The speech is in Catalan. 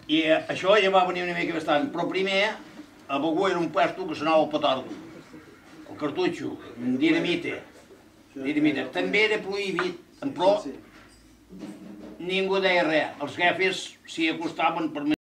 I això ja va venir una mica bastant, però primer a Begur era un puesto que s'anava al petardo, el cartutxo, dinamita. També era prohibit, però ningú deia res. Els jefes s'hi acostaven per